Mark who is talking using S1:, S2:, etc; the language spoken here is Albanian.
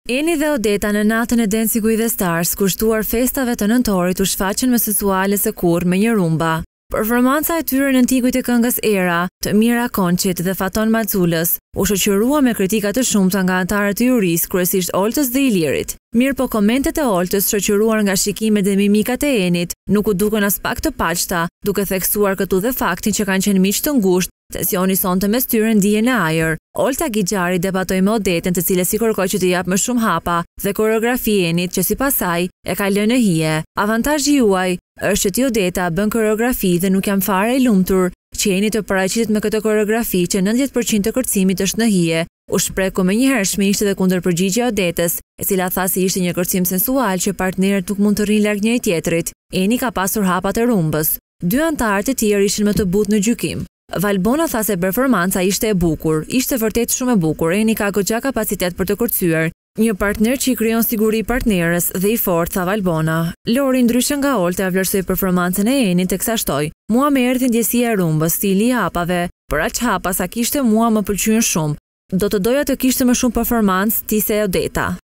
S1: Eni dhe Odeta në natën e Dancing with the Stars, kushtuar festave të nëntorit, u shfaqën me sensuale së kurrë me një rumba. Performanca e tyre në tingujt e këngës Era, të Mira Konçit dhe Faton Maculës, u shoqërua me kritika të shumta nga anëtarët e jurisë, kryesisht Oltës dhe Ilirit. Mirëpo komentet e Oltës, shoqëruar nga shikimet dhe mimikat e Enit, nuk u duken as pak të paqta, duke theksuar këtu dhe faktin që kanë qenë miq të ngushtë. Tensioni sonte mes tyre ndihen në ajër. Olta Gixharit debatoi me Odetën, të cilës i kërkoi që të jap më shumë hapa dhe koreografi Enit që sipas saj e ka lënë në hije. Avantazhi juaj është që ti Odeta bën koreografi dhe nuk jam fare i lumtur që Eni të paraqitet me këtë koreografi që 90% të kërcimit është në hije. U shpreku me një hershmisht dhe kundër përgjigje Odetës, e cila tha se ishte një kërcim sensual që partnerët nuk mund të rrinë larg njëri tjetrit. Eni ka pasur hapat e rumbës. Dy anëtarët e tjerë ishin më të butë në gjykim. Valbona tha se performanca ishte e bukur, ishte vërtet shumë e bukur. Eni ka goxha kapacitet për të kërcyer. Një partner që i krijon siguri partnerës dhe i fortë, tha Valbona. Lori ndryshe nga Olta vlerësoi performancën e Enit teksa shtoi: "Mua më erdhi ndjesia e rumbës, stili i hapave, por aq hapa sa kishte mua më pëlqyen shumë. Do të doja të kishte më shumë performancë ti se Odeta."